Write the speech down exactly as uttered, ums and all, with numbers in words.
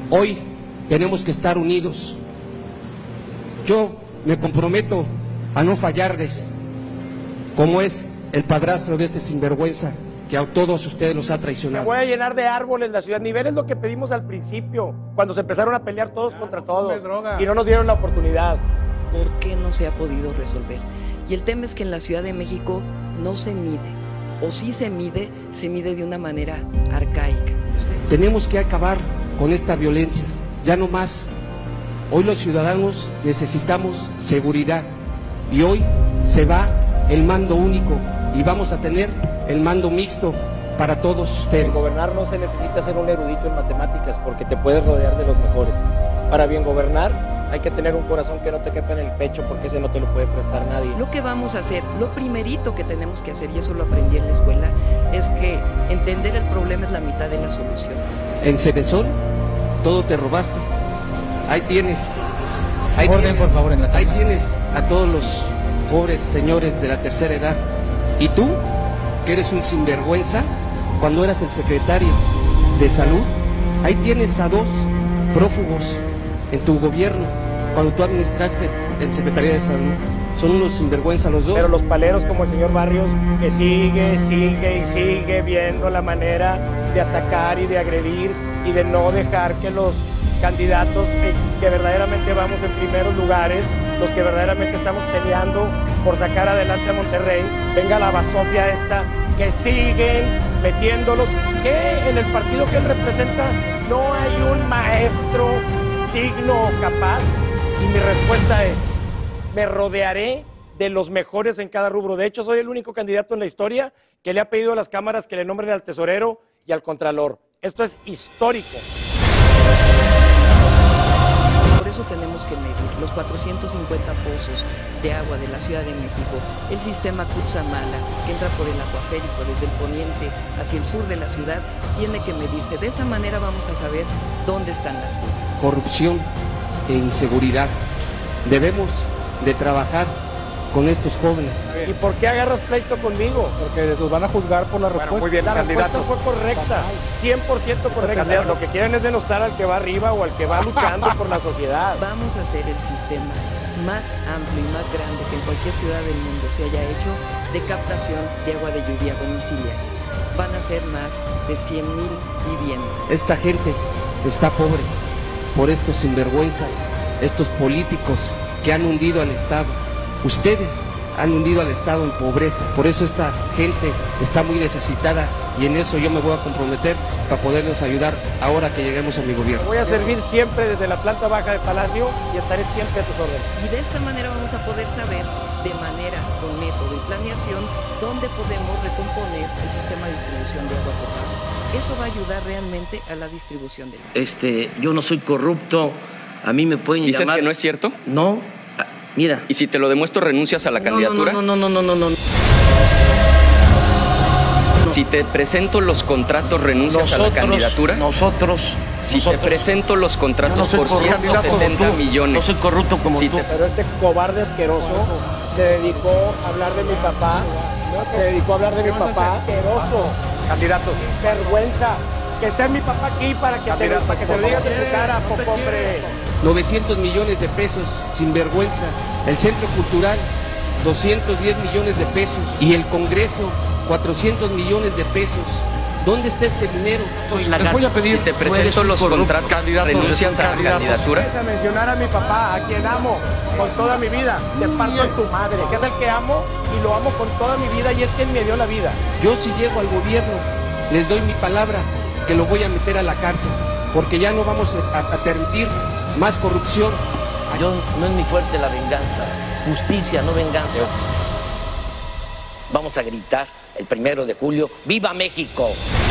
Hoy tenemos que estar unidos. Yo me comprometo a no fallarles, como es el padrastro de este sinvergüenza que a todos ustedes los ha traicionado. Me voy a llenar de árboles la ciudad. Nivel es lo que pedimos al principio, cuando se empezaron a pelear todos contra todos y no nos dieron la oportunidad. ¿Por qué no se ha podido resolver? Y el tema es que en la Ciudad de México no se mide, o si se mide, se mide de una manera arcaica. ¿Usted? Tenemos que acabar con esta violencia, ya no más. Hoy los ciudadanos necesitamos seguridad y hoy se va el mando único y vamos a tener el mando mixto para todos ustedes. En gobernar no se necesita ser un erudito en matemáticas porque te puedes rodear de los mejores. Para bien gobernar hay que tener un corazón que no te quepa en el pecho porque ese no te lo puede prestar nadie. Lo que vamos a hacer, lo primerito que tenemos que hacer, y eso lo aprendí en la escuela, es que entender el problema es la mitad de la solución. En Cedesol, todo te robaste. Ahí tienes. Ahí Orden, tienes, por favor, en la Ahí toma. tienes a todos los pobres señores de la tercera edad. Y tú, que eres un sinvergüenza, cuando eras el secretario de salud, ahí tienes a dos prófugos en tu gobierno, cuando tú administraste el Secretaría de Salud. Son unos sinvergüenza los dos. Pero los paleros como el señor Barrios, que sigue, sigue y sigue viendo la manera de atacar y de agredir y de no dejar que los candidatos que, que verdaderamente vamos en primeros lugares, los que verdaderamente estamos peleando por sacar adelante a Monterrey, venga la basofia esta, que siguen metiéndolos, que en el partido que él representa no hay un maestro digno o capaz, y mi respuesta es, me rodearé de los mejores en cada rubro. De hecho, soy el único candidato en la historia que le ha pedido a las cámaras que le nombren al tesorero y al contralor. Esto es histórico. Por eso tenemos que medir los cuatrocientos cincuenta pozos de agua de la Ciudad de México, el sistema Cutzamala, que entra por el acuaférico desde el poniente hacia el sur de la ciudad, tiene que medirse. De esa manera vamos a saber dónde están las fugas. Corrupción e inseguridad. Debemos de trabajar con estos jóvenes. ¿Y por qué agarras pleito conmigo? Porque los van a juzgar por la Bueno, respuesta. muy bien, la respuesta fue correcta, cien por ciento correcta. Lo que quieren es denostar al que va arriba o al que va luchando por la sociedad. Vamos a hacer el sistema más amplio y más grande que en cualquier ciudad del mundo se haya hecho de captación de agua de lluvia domiciliaria. Van a ser más de cien mil viviendas. Esta gente está pobre por estos sinvergüenzas, estos políticos que han hundido al Estado. Ustedes han hundido al Estado en pobreza, por eso esta gente está muy necesitada y en eso yo me voy a comprometer para poderles ayudar ahora que lleguemos a mi gobierno. Voy a servir siempre desde la planta baja del Palacio y estaré siempre a tus órdenes. Y de esta manera vamos a poder saber de manera, con método y planeación, dónde podemos recomponer el sistema de distribución de agua potable. Eso va a ayudar realmente a la distribución del agua. Este, yo no soy corrupto, a mí me pueden ¿Dices llamar... que no es cierto? No, ah, mira... ¿Y si te lo demuestro, renuncias a la No, candidatura? No, no, no, no, no, no, no. Si te presento los contratos, ¿renuncias Nosotros, a la candidatura? Nosotros, Si nosotros. te presento los Yo contratos no soy por corrupto ciento setenta como tú, millones. no soy corrupto como Si tú. te- Pero este cobarde asqueroso se dedicó a hablar de mi papá, se dedicó a hablar de mi papá, asqueroso, candidato, vergüenza, que esté mi papá aquí para que, te, para que se lo digas en tu cara, poco hombre. novecientos millones de pesos, sinvergüenza. El Centro Cultural, doscientos diez millones de pesos. Y el Congreso, cuatrocientos millones de pesos. ¿Dónde está este dinero? Les voy a pedir. Si te presento los contratos, ¿renuncias a la candidatura? Empieza a mencionar a mi papá, a quien amo con toda mi vida, te parto en tu madre, que es el que amo y lo amo con toda mi vida y es quien me dio la vida. Yo si llego al gobierno, les doy mi palabra que lo voy a meter a la cárcel, porque ya no vamos a, a permitir más corrupción. Yo no es mi fuerte la venganza, justicia, no venganza. Vamos a gritar el primero de julio, ¡Viva México!